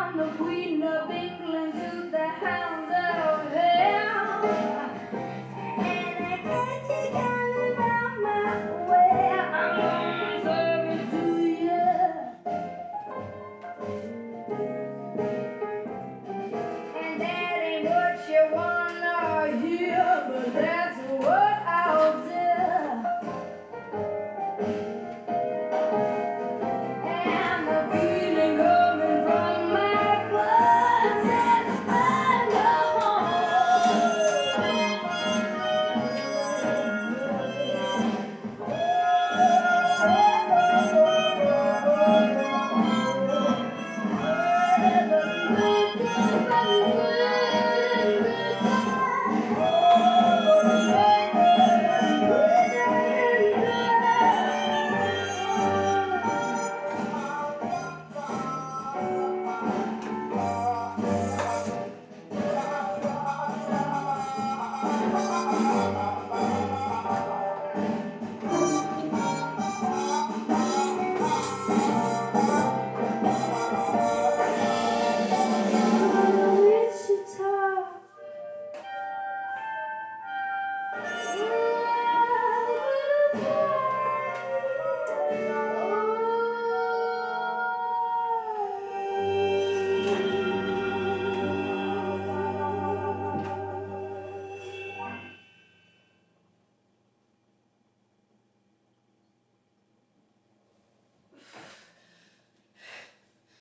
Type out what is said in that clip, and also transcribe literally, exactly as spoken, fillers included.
I'm the queen of England to the hounds of hell. And I catch you coming round my way. I'm gonna serve it to you. And that ain't what you wanna hear, but that's what I'll do. And the feeling coming from my blood says I know home.